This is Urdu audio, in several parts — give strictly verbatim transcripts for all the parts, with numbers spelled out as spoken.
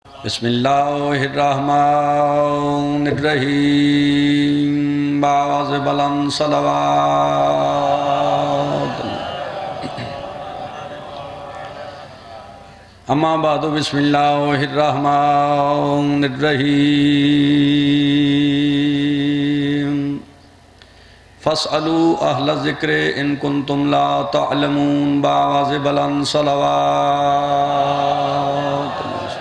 بسم اللہ الرحمن الرحیم باز بلند صلوات اما بعد بسم اللہ الرحمن الرحیم فاسألوا اہل الذکر ان کنتم لا تعلمون باز بلند صلوات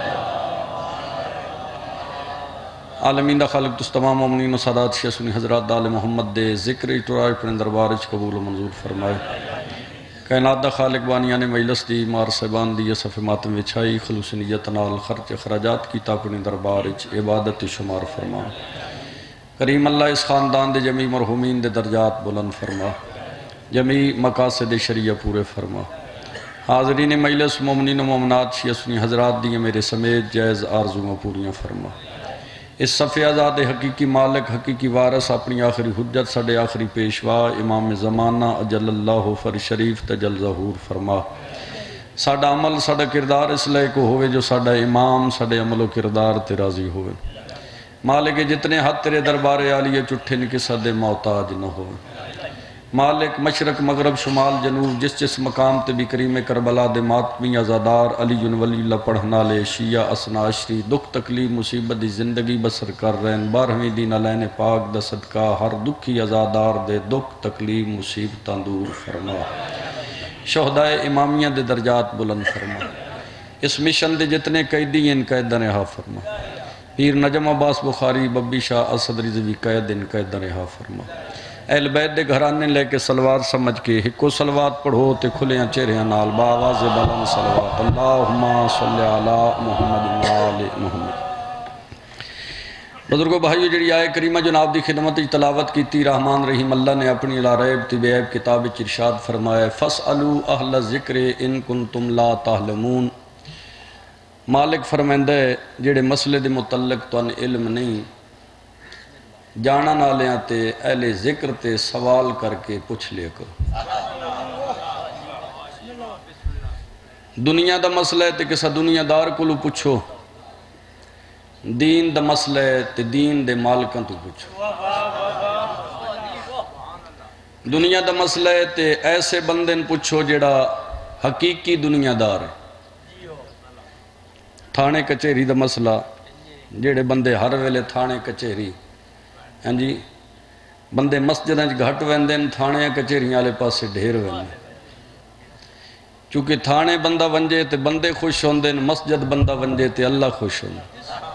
عالمین دا خالق تس تمام مومنین و سادات شیعہ سنی حضرات دال محمد دے ذکر اٹرائی پرن دربارچ قبول و منظور فرمائے کائنات دا خالق بانیان مجلس دی مار صاحبان دی صف ماتم وچھائی خلوص نیت نال خرچ اخراجات کی تاپنی دربارچ عبادت شمار فرما کریم اللہ اس خاندان دے جمی مرحومین دے درجات بلند فرما جمی مقاصد شریعہ پورے فرما حاضرین مجلس مومنین و مومنات شیعہ سنی حضرات دی میرے سمیت جائز آرزویں پوریاں فرما اس صفحہ آزاد حقیقی مالک حقیقی وارث اپنی آخری حجت سڑے آخری پیشوا امام زمانہ اجل اللہ فر شریف تجل ظہور فرما ساڑا عمل ساڑا کردار اس لئے کو ہوئے جو ساڑا امام ساڑے عمل و کردار تے راضی ہوئے مالک جتنے حد تیرے دربار عالیہ چٹھے نکی صد محتاج نہ ہوئے مالک مشرق مغرب شمال جنوب جس جس مقام تے بھی کریم کربلا دے ماتمی ازادار علی ولی اللہ پڑھنا لے شیعہ اسنا عشری دکھ تکلیف مصیبت دی زندگی بسر کر رہن بارہویں دین علین پاک دا صدقہ ہر دکھی ازادار دے دکھ تکلیف مصیبتاں دور فرما شہدائے امامیہ دے درجات بلند فرما اس مشن دے جتنے قیدی ان قید رہا فرما پیر نجم عباس بخاری ببی شاہ اسد رضوی قید ان قید رہا فرما اہل بیت دے گھرانے لے کے سلوات سمجھ کے ہکو سلوات پڑھو تے کھلیاں چہریاں نال باواز بلند سلوات اللہم صلی علی محمد وآل محمد بزرگو بھائیو جڑی آئے کریمہ جناب دی خدمت تلاوت کی تی رحمان رحیم اللہ نے اپنی لا ریب طب عیب کتاب ارشاد فرمایا فاسألوا اہل الذکر ان کنتم لا تعلمون مالک فرمائندہ جڑے مسئلے دے متعلق تو ان علم نہیں جانا نالیاں تے اہل ذکر تے سوال کر کے پوچھ لے کرو دنیا دا مسئلہ ہے تے کسا دنیا دار کلو پوچھو دین دا مسئلہ ہے تے دین دے مالکاں تو پوچھو دنیا دا مسئلہ ہے تے ایسے بندن پوچھو جڑا حقیقی دنیا دار ہے تھانے کچھری دا مسئلہ جڑے بندے ہر ویلے تھانے کچھری ہاں جی بندے مسجدیں گھٹ ویندن تھانے کچھریاں والے پاسے ڈھیر ویندن چونکہ تھانے بندہ ونجے تے بندے خوش ہوندن مسجد بندہ ونجے تے اللہ خوش ہوندن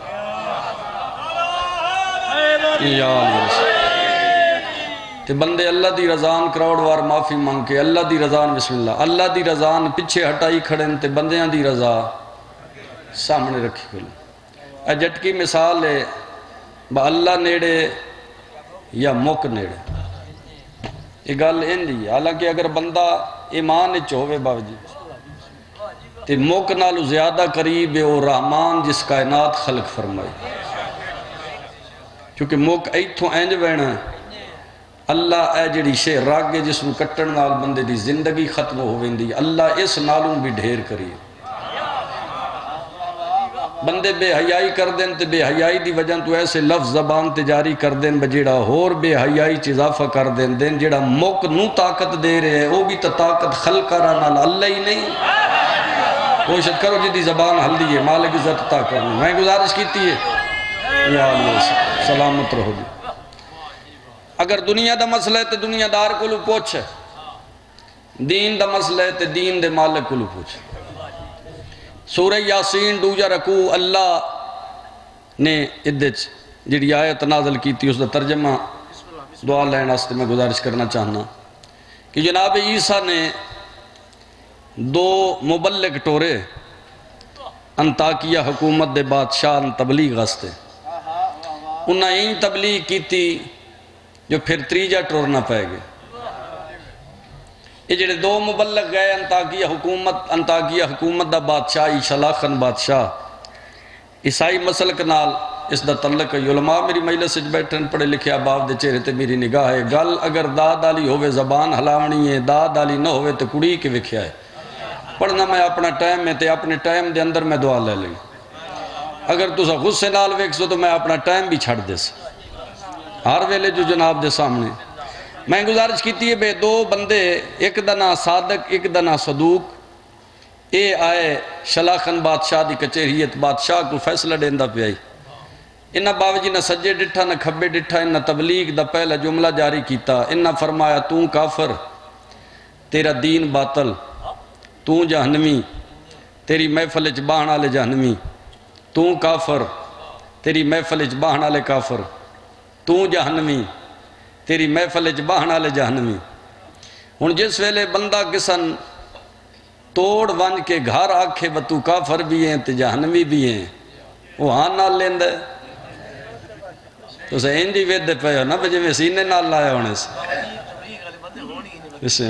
یا اللہ تے بندے اللہ دی رضان کراؤڑ وار معافی مانگ کے اللہ دی رضان بسم اللہ اللہ دی رضان پچھے ہٹائی کھڑن تے بندیاں دی رضا سامنے رکھی کھلیں اے جٹکی مثال ہے با اللہ نیڑے یا موک نیڑے یہ گل اندھی ہے حالانکہ اگر بندہ ایمان چوہوے باوجی تے موک نالو زیادہ قریب ہے وہ رحمان جس کائنات خلق فرمائی کیونکہ موک ایتھوں اینج وینا اللہ اے جڑی شے راگے جس میں کٹن نال بندے دی زندگی ختم ہو ویندی اللہ اس نالوں بھی ڈھیر کریے بندے بے حیائی کر دیں تے بے حیائی دی وجہ تو ایسے لفظ زبان تے جاری کر دیں بجیڑا ہور بے حیائی چی اضافہ کر دیں دیں جیڑا موک نو طاقت دے رہے ہیں وہ بھی تا طاقت خلق کرانا اللہ ہی نہیں کوشش کرو جدی زبان حل دیئے مالک عزت عطا کرنا میں گزارش کیتی ہے یا اللہ سلامت رہو گی اگر دنیا دا مسئلہ ہے تے دنیا دار کو لو پوچھ دین دا مسئلہ ہے تے دین دے مالک کو لو پوچھ سورہ یاسین دوجہ رکو اللہ نے ادھچ جڑی آیت نازل کی تھی اس دا ترجمہ دعا لین آستے میں گزارش کرنا چاہنا کہ جناب عیسیٰ نے دو مبلغ ٹورے انتاکیہ حکومت دے بادشاہ تبلیغ آستے انہاں این تبلیغ کی تھی جو پھر تریجہ ٹور نہ پائے گے یہ جڑے دو مبلغ گئے انتاکیہ حکومت انتاکیہ حکومت دا بادشاہ شلاخن بادشاہ عیسائی مسلک نال اس دا تعلق ہے علماء میری مجلس سے بیٹھن پڑھے لکھے آباب دے چہرے تے میری نگاہ ہے گل اگر داد آلی ہوئے زبان ہلاونی ہے داد آلی نہ ہوئے تے کڑی کے وکھیا ہے پڑھنا میں اپنا ٹائم میں تے اپنے ٹائم دے اندر میں دعا لے لیں اگر تسا غصے نال ویکسو تو میں اپنا ٹائم بھی چھڑ دے سا ہر ویلے جو جناب دے سامنے میں گزارش کیتی ہے بے دو بندے ایک دنا صادق ایک دنا صدوق اے آئے شلاخن بادشاہ دی کچہریت بادشاہ کو فیصلہ دیندہ پہ آئی انہا باوجی نہ سجے ڈٹھا نہ کھبے ڈٹھا انہا تبلیغ دا پہلا جملہ جاری کیتا انہا فرمایا تو کافر تیرا دین باطل تو جہنمی تیری محفل اچ باہن آلے جہنمی تو کافر تیری محفل اچ باہن آلے کافر تو جہنمی تیری محفل اچ باہن آلے جہنمی ہن جس ویلے بندہ کسن توڑ ون کے گھر آکھے وہ تو کافر بھی ہیں تے جہنمی بھی ہیں وہ ہاں نال لیند ہے تو سے انجی وید پہ ہو نا بجے میں سینے نال لائے ہونے سے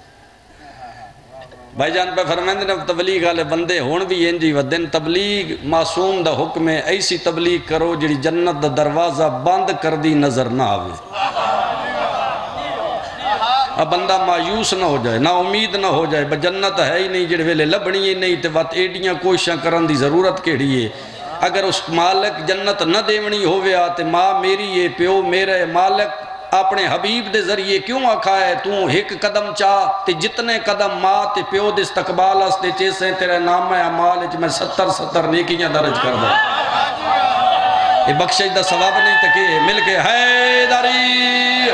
بھائی جان پہ فرمائندے نے تبلیغ والے بندے ہون بھی انجی ودن تبلیغ معصوم دا حکم ہے ایسی تبلیغ کرو جڑی جنت دا دروازہ بند کر دی نظر نہ آوے اب بندہ مایوس نہ ہو جائے نا امید نہ ہو جائے جنت ہے ہی نہیں جڑے ویلے لبنی ہی نہیں تے وقت ایڈیاں کوششاں کرن دی ضرورت کیڑی ہے اگر اس مالک جنت نہ دیونی ہوئے آتے ماں میری ہے پیو میرے مالک اپنے حبیب دے ذریعے کیوں آکھا ہے تو ایک قدم چاہ تے جتنے قدم ماں تے پیو دے استقبال اس تے چیسے تیرے نام ہے عمال میں ستر ستر نیکیاں درج کر دیں یہ بخشش دا ثواب نہیں تکے مل کے حیدری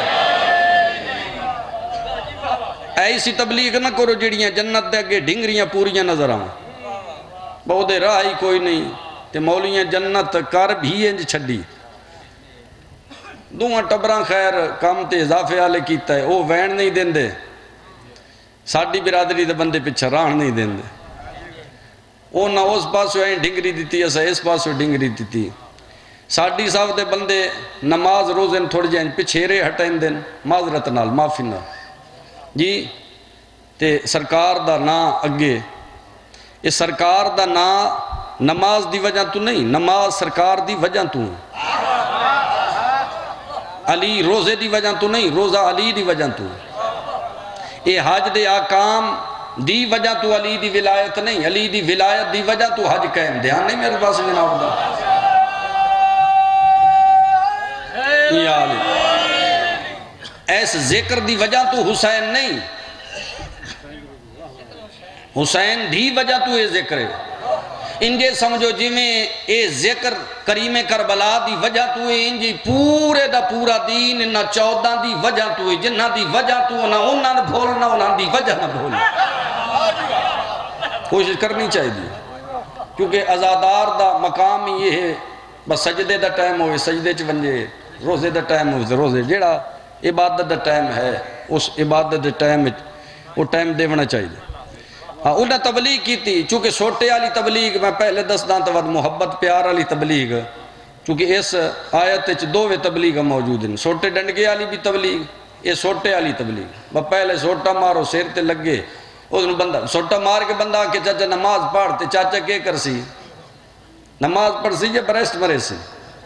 ایسی تبلیغ نہ کرو جڑیاں جنت دے اگے ڈھنگریاں پوریاں نظر آؤں بہت راہ ہی کوئی نہیں تے مولیاں جنت کر بھی انج چھڑی دوہاں ٹبراں خیر کام تے اضافے آلے کیتا ہے او وین نہیں دین دے ساڑھی برادری دے بندے پچھا ران نہیں دین دے او نہ اس پاسو ہیں ڈھنگری دیتی ایسا اس پاسو ڈھنگری دیتی ساڑھی صاحب دے بندے نماز روزن تھوڑ جائیں پچھیرے ہٹائیں دین معذرت نال معافی نال جی تے سرکار دا نا اگے یہ سرکار دا نا نماز دی وجہ تو نہیں نماز سرکار دی وجہ تو علی روزے دی وجہ تو نہیں روزہ علی دی وجہ تو یہ حج دے آکام دی وجہ تو علی دی ولایت نہیں علی دی ولایت دی وجہ تو حج قائم دھیان نہیں میرے پاس جناب دا یا علی ایس ذکر دی وجہ تو حسین نہیں حسین دی وجہ تو یہ ذکر ہے انجے سمجھو جی میں اے ذکر کریم کربلا دی وجہ تو ہے انجی پورے دا پورا دین انہا چودہ دی وجہ تو ہے جنہ دی وجہ تو نہ انہا نہ بھولنا انہا دی وجہ نہ بھولنا کوشش کرنی چاہیے دی کیونکہ ازادار دا مقام ہی یہ ہے بس سجدے دا ٹائم ہوئے سجدے چ ونجے روزے دا ٹائم ہوئے روزے جیڑا عبادت دا ٹائم ہے اس عبادت دا ٹائم وہ ٹائم دیونا چاہیے ہاں انہیں تبلیغ کی تھی چونکہ چھوٹے والی تبلیغ میں پہلے دس دان تو محبت پیار والی تبلیغ چونکہ اس آیت چ دو تبلیغ موجود ہیں چھوٹے ڈنڈگے والی بھی تبلیغ یہ چھوٹے والی تبلیغ وہ پہلے چھوٹا مارو سیر تے لگے اس بندہ چھوٹا مار کے بندہ کہ چاچا نماز پڑھتے چاچا کیا کر سی نماز پڑھ سی یا بریسٹ مرے سی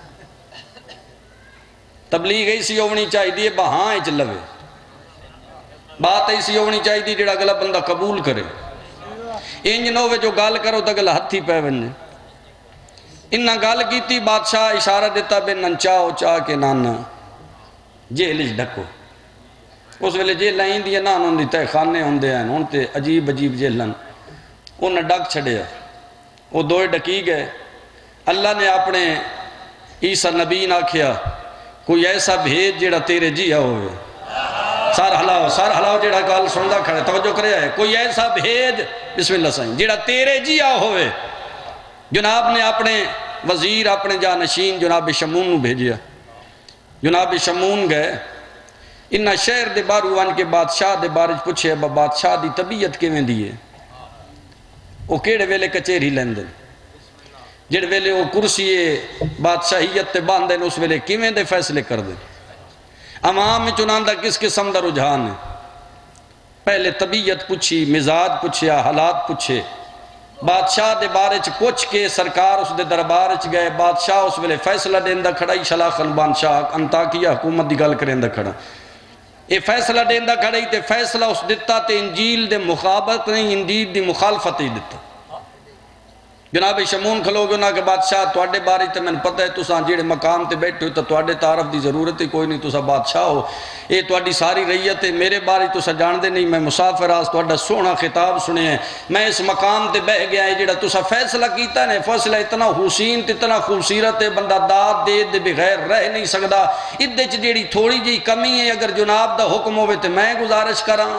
تبلیغ ایسی ہونی چاہیے بہاں اچ لوے بات ایسی ہونی چاہیے جڑا اگلا بندہ قبول کرے انج نوے جو گال کرو تو اگلا ہتھی پہ ونجے انہاں گال کیتی بادشاہ اشارہ دیتا بے ننچاؤ چاہ کے نانا جیلش ڈھکو اس ویلے جیل لائن دیا نان ہوں دی تے خانے ہوں دے ہیں ہوں تے عجیب عجیب جیلن انہاں ڈک چھڑیا وہ دوئے ڈکی گئے اللہ نے اپنے عیسیٰ نبی نہ کیا کوئی ایسا بھیج جڑا تیرے جیا ہوئے سار ہلاؤ سار ہلاؤ جڑا کال سندہ کھڑے توجہ کرے ہے کوئی ایسا بھیج بسم اللہ سائیں جڑا تیرے جیا ہوئے جناب نے اپنے وزیر اپنے جانشین جناب شمون نو بھیجیا جناب شمون گئے انہا شہر دے باروان کے بادشاہ دے بارج پوچھے ابا بادشاہ دی طبیعت کے میں دیئے وہ کیڑے ویلے کچھر ہی لیندن جڑ ویلے وہ کرسی بادشاہیت تے باندھن اس ویلے کیویں دے فیصلے کر دیں عوام میں چناندہ کس قسم دا رجحان ہے پہلے طبیعت پوچھی مزاج پوچھیا حالات پوچھے بادشاہ دے بارے چ پوچھ کے سرکار اس دے دربار چ گئے بادشاہ اس ویلے فیصلہ دیندہ کھڑائی شلاخن بادشاہ انطاکیہ حکومت دی گل کریندہ کھڑا یہ فیصلہ دیندہ کھڑائی تے فیصلہ اس دیتا تے انجیل دے مخابت نہیں انجیل دی مخالفت ہی دیتا جناب شمون کھلو گے انہاں کے بادشاہ تواڈے بارے تے میں پتہ ہے تساں جڑے مقام تے بیٹھے ہو تو تواڈے تعارف دی ضرورت ہی کوئی نہیں، تساں بادشاہ ہو، اے تواڈی ساری رعیت ہے، میرے بارے تساں جان دے نہیں، میں مسافر آس تواڈا سونا خطاب سنے ہیں، میں اس مقام تے بہ گیا ہے جڑا تساں فیصلہ کیتا ہے، فیصلہ اتنا حسین تے اتنا خوبصورت ہے بندہ داد دے دے بغیر رہ نہیں سکدا، ادے چ جیڑی تھوڑی جی کمی ہے اگر جناب دا حکم ہوئے تے میں گزارش کراں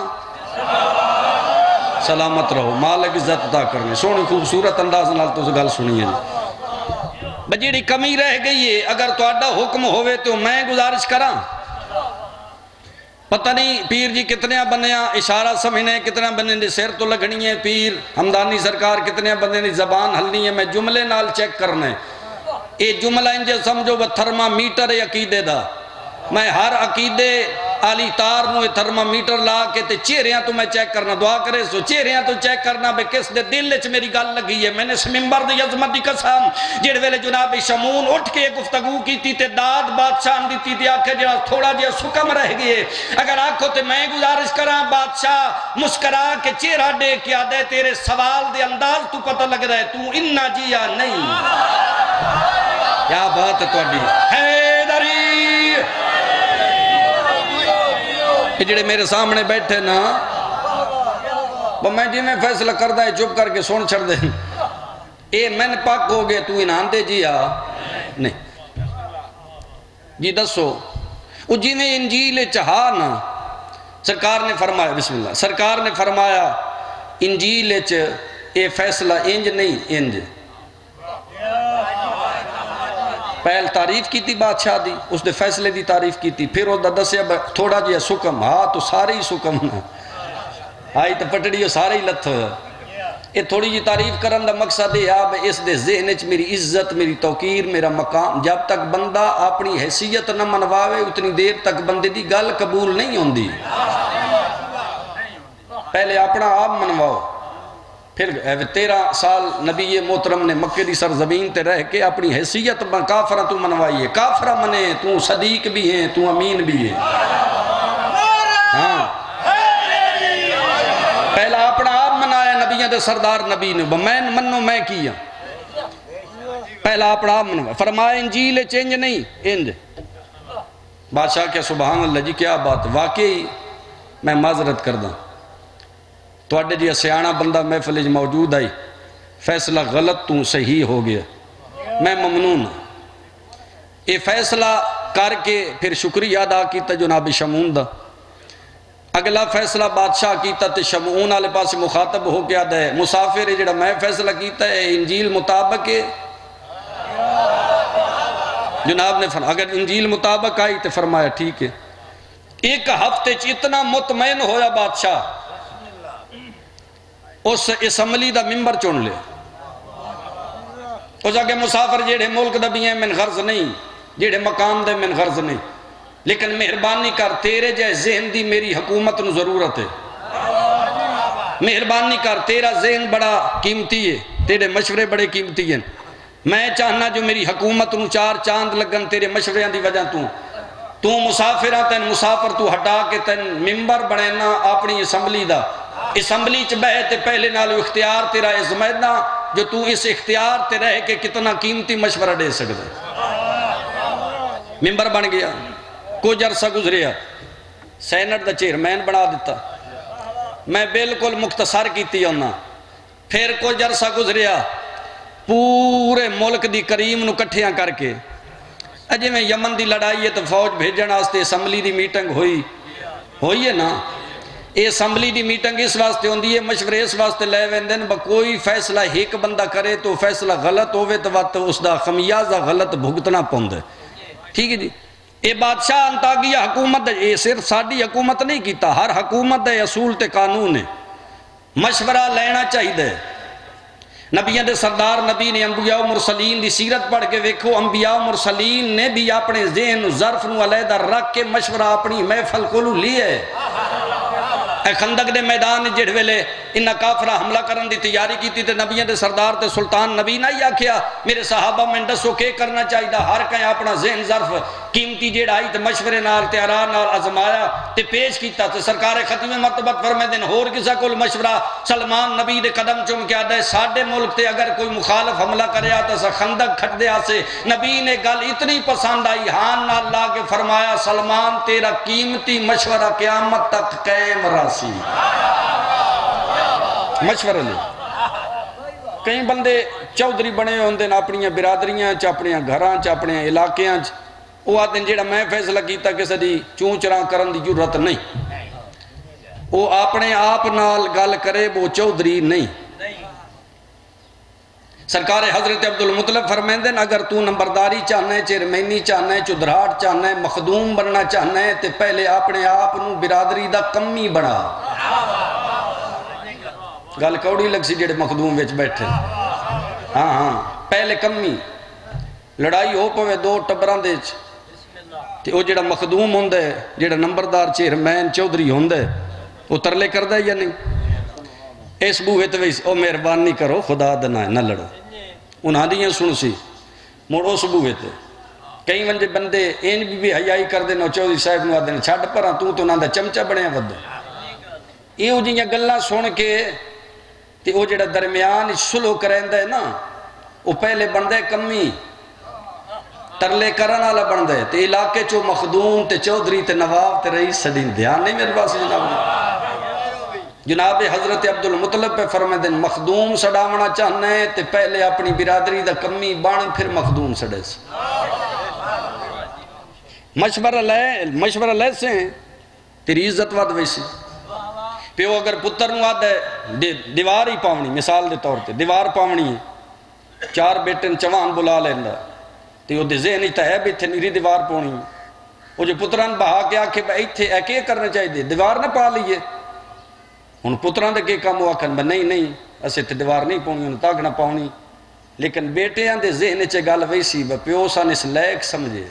سلامت رہو، مالک عزت عطا کرنے، سونی خوبصورت انداز نال تو گل سنی ہے بجیڑی کمی رہ گئی ہے اگر تواڈا حکم ہوئے تو میں گزارش کراں پتہ نہیں پیر جی کتنے بندیاں اشارہ سمجھنے کتنے بندے نے سر تو لگنی ہے، پیر ہمدانی سرکار کتنے بندے نے زبان ہلنی ہے، میں جملے نال چیک کرنے اے جملہ انجے سمجھو وہ تھرما میٹر عقیدے دا، میں ہر عقیدے آلی تار نو تھرما میٹر لا کے تے چہریاں تو میں چیک کرنا، دعا کرے سو چہریاں تو چیک کرنا بے کس دے دل چ میری گل لگی ہے، میں نے اس منبر دی عظمت دی قسم جڑ ویلے جناب شمون اٹھ کے گفتگو کیتی تے داد بادشاہ دیتی تے آکھے جڑا تھوڑا جہا سکم رہ گئے اگر آکھو تے میں گزارش کراں بادشاہ مسکرا کے چہرہ دے کے آدھے تیرے سوال دے انداز تو پتہ لگ رہا ہے تو انہا جیا نہیں، کیا بات ہے تواڈی حیدری کہ جڑے میرے سامنے بیٹھے نا وہ میں جی میں فیصلہ کردہ ہے چپ کر کے سون چھڑ دیں اے میں نے پاک ہو گئے تو انہاں دے جی آ نہیں جی دسو وہ جی میں انجیل چاہا نا سرکار نے فرمایا بسم اللہ سرکار نے فرمایا انجیل چ اے فیصلہ انج نہیں انج پہل تعریف کی تھی بادشاہ دی اس نے فیصلے دی تعریف کی تھی پھر وہ دسیا تھوڑا جیا سکم ہاں تو سارے ہی سکم آئی تو پٹڑی سارے ہی لت ہویا یہ تھوڑی جی تعریف کرن دا مقصد ہے آپ اس دے ذہن چ میری عزت میری توقیر میرا مقام جب تک بندہ اپنی حیثیت نہ منواوے اتنی دیر تک بندے دی گل قبول نہیں ہوندی پہلے اپنا آپ منواؤ پھر تیرہ سال نبی محترم نے مکہ دی سرزمین تے رہ کے اپنی حیثیت کافرہ تو منوائیے کافرہ منے تو صدیق بھی ہیں تو امین بھی ہیں ہاں پہلا اپنا آپ منایا نبیوں دے سردار نبی نے میں منو میں کیا پہلا اپنا آپ منوایا فرمایا انجیل چینج نہیں انج بادشاہ کیا سبحان اللہ جی کیا بات واقعی میں معذرت کردہ تواڈے جی سیاںا بندہ محفل موجود آئی فیصلہ غلط تو صحیح ہو گیا میں ممنون یہ فیصلہ کر کے پھر شکریہ ادا کیتا جناب شمون دا اگلا فیصلہ بادشاہ کیتا تے شمون والے پاس مخاطب ہو کے آدھا ہے مسافر ہے جڑا میں فیصلہ کیتا ہے انجیل مطابق ہے جناب نے فرمایا اگر انجیل مطابق آئی تو فرمایا ٹھیک ہے ایک ہفتے چ اتنا مطمئن ہویا بادشاہ اس اسمبلی دا ممبر چون لے اس آگے مسافر جیڑے ملک دا بھی ہیں من غرض نہیں جیڑے مقام دے من غرض نہیں لیکن مہربانی کر تیرے جائے ذہن دی میری حکومت نو ضرورت ہے مہربانی کر تیرا ذہن بڑا قیمتی ہے تیرے مشورے بڑے قیمتی ہیں میں چاہنا جو میری حکومت نو چار چاند لگن تیرے مشورے دی وجہ تو تو مسافر تین مسافر تو ہٹا کے تین ممبر بڑھنا اپنی اسمبلی دا اسمبلی چ بہتے پہلے نالو اختیار تیرا ازمیدہ جو تو اس اختیار تے رہ کے کتنا قیمتی مشورہ دے سکتے ممبر بن گیا کچھ عرصہ گزریا سینٹ دا چیئرمین بنا دیتا میں بالکل مختصر کیتی ہونا پھر کچھ عرصہ گزریا پورے ملک دی کریم نو کٹھیاں کر کے اجے میں یمن دی لڑائی ہے تو فوج بھیجن واسطے اسمبلی دی میٹنگ ہوئی ہوئی ہے نا یہ اسمبلی دی میٹنگ اس واسطے ہوندی ہے مشورے اس واسطے لے ویندن با کوئی فیصلہ ایک بندہ کرے تو فیصلہ غلط ہوئے تو وقت اس دا خمیازہ غلط بھگتنا پوندے ٹھیک ہے جی اے بادشاہ انتاگیہ حکومت یہ صرف ساڑی حکومت نہیں کیتا ہر حکومت دے اصول تے قانون ہے مشورہ لینا چاہیے دے نبیان دے سردار نبی نے انبیاء و مرسلین دی سیرت پڑھ کے ویکھو انبیاء و مرسلین نے بھی اپنے ذہن ظرف نو علیحدہ رکھ کے مشورہ اپنی محفل کو لیے اے خندق دے میدان جڑ ویلے انہاں کافرہ حملہ کرن دی تیاری کی تے نبیوں دے سردار تے سلطان نبی نہ ہی آکھیا میرے صحابہ میں دسو کہ کرنا چاہیے، ہر کہیں اپنا ذہن ظرف قیمتی جیڑا آئی تے مشورے نال تے آرا نال آزمایا تے پیش کیتا تے سرکار ختم مرتبت فرمائے دن ہور کسا کول مشورہ سلمان نبی دے قدم چوم کے آدھے ساڑھے ملک تے اگر کوئی مخالف حملہ کرے آتا سا خندق کھٹ دے آسے، نبی نے گل اتنی پسند آئی ہان نال لا کے فرمایا سلمان تیرا قیمتی مشورہ قیامت تک قائم راسی مشورہ لے۔ کئی بندے چودھری بنے ہوندے نا اپنی برادریاں چ اپنے گھراں چ اپنے علاقیاں چ وہ آتے ہیں جیڑا میں فیصلہ کیتا کہ سدی چون چراں کرن دی ضرورت نہیں، وہ اپنے آپ نال گل کرے وہ چودھری نہیں۔ سرکار حضرت عبدالمطلب فرمائیں دن اگر تو نمبرداری چاہنا ہے چیرمینی چاہنا ہے چدراٹ چاہنا ہے مخدوم بننا چاہنا ہے تو پہلے اپنے آپ نو برادری دا کمی بنا۔ گل کوڑی لگ سی جڑے مخدوم وچ بیٹھے ہاں ہاں پہلے کمی لڑائی ہو پوے دو ٹبران دے تے او جڑا مخدوم ہوندے جڑا نمبردار چیرمین چودھری ہوندے وہ ترلے کردہ یا نہیں اس بوہے تو ویس او مہربانی کرو خدا دنا نہ لڑو انہاں دیاں سن سی موڑ اس بوہے تے کئی ونجے بندے این بھی بھی حیائی کر دینا چودھری صاحب نو آدھے چھاڑ پرا تو تو نہ دا چمچہ بڑے ہیں ودے یہ جیاں گلہ سن کے تے او جڑا درمیان سلو کریں دے نا وہ پہلے بندے کمی ترلے کرنا والا بندے تے علاقے چو مخدوم تے چودھری تے نواب تے رئیس سدین دھیان نہیں میرے پاس جناب جناب حضرت عبدالمطلب پہ فرمائے دن مخدوم سڑاونا چاہنا ہے تے پہلے اپنی برادری دا کمی بان پھر مخدوم سڑے سے مشورہ لے مشورہ لے سے تیری عزت واد ویسی پیو اگر پتر نو آدھے دیوار ہی پاونی مثال دے طور تے دیوار پاونی ہے چار بیٹن چوان بلا لیندہ تے وہ دے ذہنی تہے بھی تھے نیری دیوار پاونی وہ جو پتران بہا کے آکھے بھائی تھے ایکے کرنا چاہیے دیوار نہ پا لیے ان پتران دے کے کام ہوا کھن با نہیں نہیں اسے تے دیوار نہیں پاونی ان تاک نہ پاونی لیکن بیٹے آن دے ذہن چے گال ویسی با پیو سان اس لائق سمجھے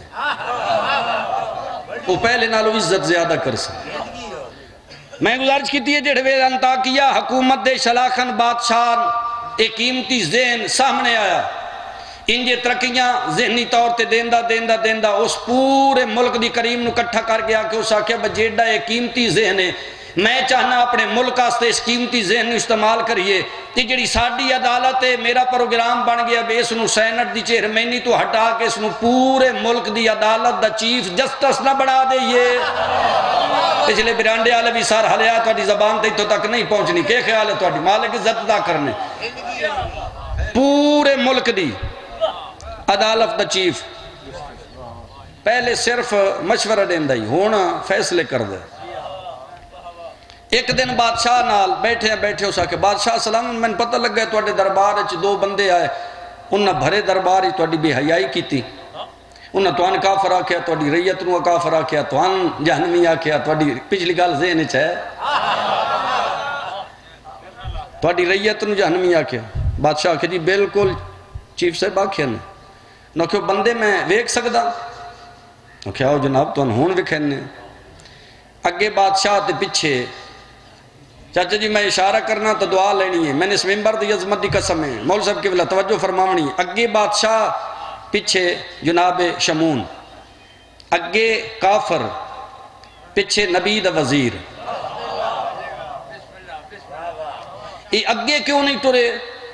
وہ پہلے نالو عزت زیادہ کر سکتے میں گزارش کی تھی جڑے وے انطاکیہ حکومت دے شلاخن بادشاہ ایک قیمتی ذہن سامنے آیا انجے ترقیاں ذہنی طور تے دیندہ دیندہ دیندہ اس پورے ملک دی کریم نو کٹھا کر گیا کہ اس آکھیا بجیڈا ایک قیمتی ذہن ہے میں چاہنا اپنے ملک آستے اس قیمتی ذہن نو استعمال کریے تی جڑی ساڑی عدالت ہے میرا پروگرام بن گیا بے اس نو سینٹ دی چیرمینی تو ہٹا کے اس نو پورے ملک دی عدالت دا چیف جسٹس نہ بڑھا دے یہ پچھلے برانڈے آلے بھی سار حلیہ توڑی زبان تے تو تک نہیں پہنچنی کہ خیال ہے توڑی مالک عزت دا کرنے پورے ملک دی عدالت دا چیف پہلے صرف مشورہ دیندہ ہی ہونا فیصلے کر دے ایک دن بادشاہ نال بیٹھے ہیں بیٹھے ہو سکے بادشاہ سلام میں پتہ لگ گئے توڑے دربار اچھ دو بندے آئے انہاں بھرے دربار ہی توڑی بے حیائی کی تھی انہاں توان کافر آکھیا توڑی ریت نو کافر آکھیا توان جہنمی آکھیا توڑی پچھلی گال ذہن چاہے توڑی ریت نو جہنمی آکھیا بادشاہ آکھیا جی بالکل چیف صاحب آکھیا نے نو کیوں بندے میں ویک سکدا نو کیا ہو جناب توان ہون وکھینے اگے بادشاہ تے پچھے چاچا جی میں اشارہ کرنا تو دعا لینی ہے میں نے اس ممبر دی عظمت دی قسم ہے مول صاحب کے بلا توجہ فرماونی اگے بادشاہ پچھے جناب شمون اگے کافر پچھے نبی دا وزیر یہ اگے کیوں نہیں ٹرے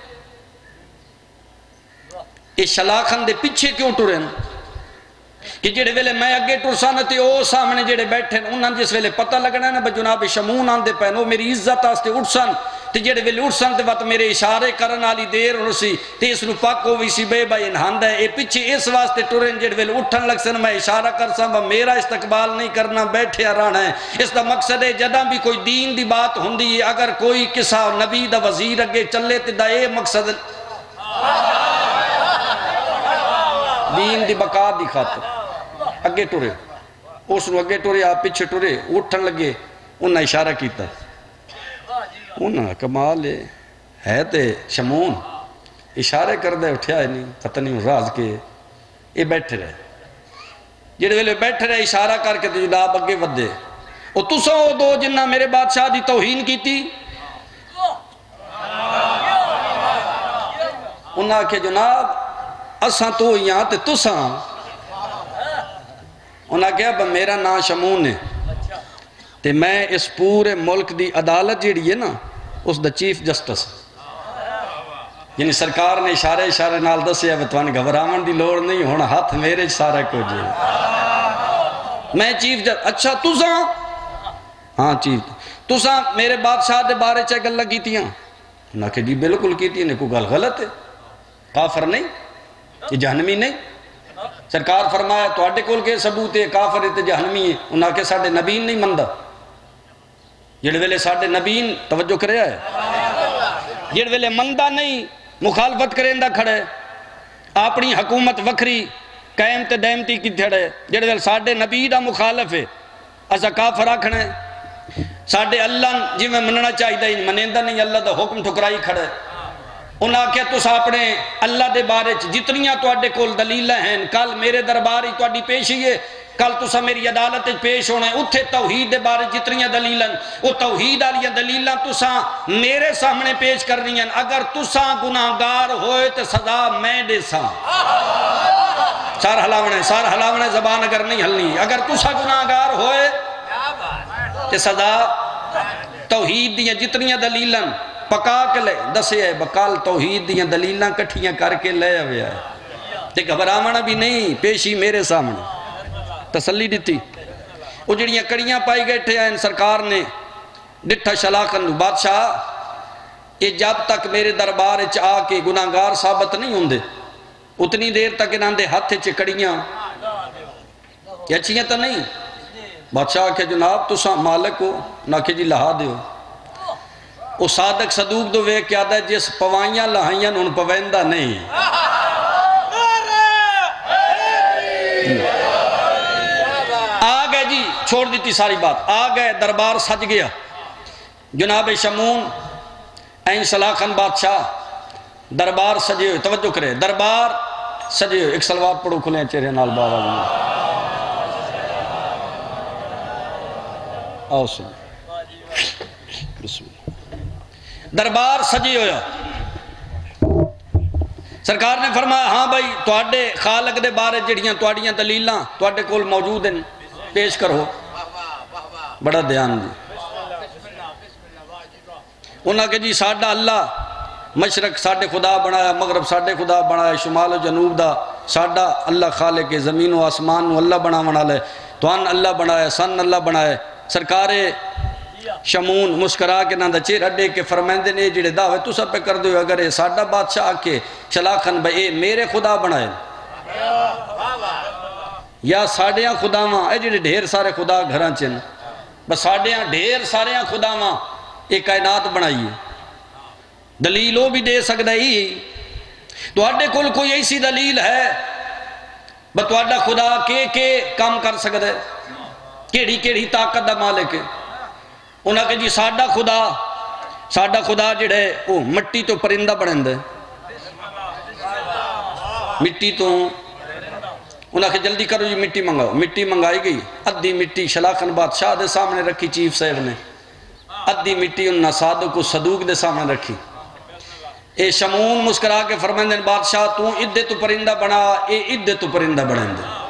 یہ شلاخن دے پچھے کیوں ٹرے کہ جڑے ویلے میں اگے ٹرسانا تے او سامنے جڑے بیٹھے انہاں جس ویلے پتہ لگنا ہے نا جناب شمون آن دے پہن وہ میری عزت آستے اٹھسن تے جڑے ویلے اٹھسن تے وقت میرے اشارے کرن والی دیر ہونسی تے اس نو پاک ہوئی سی بے بھائی انہاں ہے اے پیچھے اس واسطے ٹرن جڑے ویلے اٹھن لگ سن میں اشارہ کر سا میرا استقبال نہیں کرنا بیٹھے رہنا ہے اس دا مقصد ہے جداں بھی کوئی دین دی بات ہوندی ہے اگر کوئی قصہ نبی دا وزیر اگے چلے تے دا اے مقصد دین دی بقا دی خاطر اگے ٹورے اس نو اگے ٹورے آپ پیچھے ٹورے اٹھن لگے انہاں اشارہ کیتا انہاں کمال ہے تے شمون اشارے کر دے اٹھیا ہے نہیں پتہ نہیں راز کے یہ بیٹھے رہے جڑے ویلے بیٹھے رہے اشارہ کر کے تے جناب اگے ودے او تساں او دو جنہ میرے بادشاہ دی توہین کیتی انہاں کہ جناب اساں تو یہاں تے تساں انہاں کہا با میرا نام شمون ہے تے میں اس پورے ملک دی عدالت جیڑی ہے نا اس دا چیف جسٹس یعنی سرکار نے اشارے اشارے نال دسیا بتوان گھبراون دی لوڑ نہیں ہونا ہاتھ میرے سارا کو جی میں چیف جسٹس اچھا تساں ہاں چیف تساں میرے بادشاہ دے بارے چاہ گل لگی تیاں نہ کہ جی بالکل کی تھی کوئی گل غلط ہے کافر نہیں یہ جہنمی نہیں سرکار فرمایا تو آڈے کول کے ثبوت ہے کافر ہے تے جہنمی ہے انہاں کے ساڑھے نبین نہیں مندہ جڑے ویلے ساڑھے نبین توجہ کرے آئے جڑے ویلے مندہ نہیں مخالفت کریں دا کھڑے اپنی حکومت وکھری قائم تے دائمتی کی تھڑے جڑے ویلے ساڑھے نبی دا مخالف ہے اسا کافر آکھنے ساڑھے اللہ جی میں مننا چاہی دا منیندہ نہیں اللہ دا حکم ٹھکرائی کھڑے انہاں کہ تُس اپنے اللہ دے بارے جتنیاں تو اڈے کول دلیلہ ہیں کل میرے درباری تو اڈی پیشی ہے کل تُسا میری عدالت پیش ہونے اتھے توحید دے بارے جتنیاں دلیلہ وہ توحید آلیاں دلیلہ تُسا میرے سامنے پیش کرنی ہیں اگر تُسا گناہگار ہوئے تو سزا میں دے سا سار حلاونے سار حلاونے زبان اگر نہیں ہلنی اگر تُسا گناہگار ہوئے تو سزا توحید دیاں جتنیاں دلیلہ پکا کے لے دسے ہے بکال توحید دیاں دلیلہ کٹھیاں کر کے لے ہویا ہے تے گھبراونا بھی نہیں پیشی میرے سامنے تسلی دیتی وہ جڑیاں کڑیاں پائی گئے تھے ہیں سرکار نے ڈٹھا شلاکن بادشاہ یہ جب تک میرے دربار آ کے گناہگار ثابت نہیں ہوندے اتنی دیر تک انہاں دے ہاتھ چ کڑیاں یہ اچھیاں تو نہیں بادشاہ کہ جناب تساں مالک ہو نہ کہ جی لہا دیو وہ صادق صدوق دو وے کیا دا جس پوائیاں لہائیاں ان پوائندہ نہیں آگئے جی چھوڑ دیتی ساری بات آگئے دربار سج گیا جناب شمون این سلاخن بادشاہ دربار سجے ہوئے توجہ کرے دربار سجے ہوئے ایک سلوات پڑھو کھلیں چہرے نال بابا جناب آؤ سن بسم اللہ دربار سجی ہویا سرکار نے فرمایا ہاں بھائی تواڈے خالق دے بارے جڑیاں تواڈیاں دلیلاں تواڈے کول موجود ہیں پیش کرو بڑا دھیان دی انہاں کہ جی ساڈا اللہ مشرق ساڈے خدا بنایا مغرب ساڈے خدا بنایا شمال و جنوب دا ساڈا اللہ خالق زمین و آسمان و اللہ بنا بنا لے توان اللہ بنایا سن اللہ بنایا سرکار شمون مسکرا کے نہ چہرہ اڈے کے فرمائندے نے جڑے دعوے تو سب پہ کر دو اگر یہ ساڈا بادشاہ کے چلاکن بھائی اے میرے خدا بنائے یا ساڈیاں خداواں اے جڑے ڈھیر سارے خدا گھراں چن بس ساڈیاں ڈھیر سارے خداواں ایک کائنات بنائیے دلیل وہ بھی دے سکتا ہی تو اڈے کل کوئی ایسی دلیل ہے بس تواڈا خدا کے کے کام کر سکتا ہے کیڑی کیڑی طاقت دا مالک ہے انہاں کہ جی ساڈا خدا ساڈا خدا جڑے وہ مٹی تو پرندہ بنند ہے مٹی تو انہاں کہ جلدی کرو جی مٹی منگاؤ مٹی منگائی گئی ادھی مٹی شلاخن بادشاہ دے سامنے رکھی چیف صاحب نے ادھی مٹی انہاں صادق کو صدوق دے سامنے رکھی اے شمون مسکرا کے فرمائندے بادشاہ تو ادھے تو پرندہ بنا اے ادھے تو پرندہ بنند ہے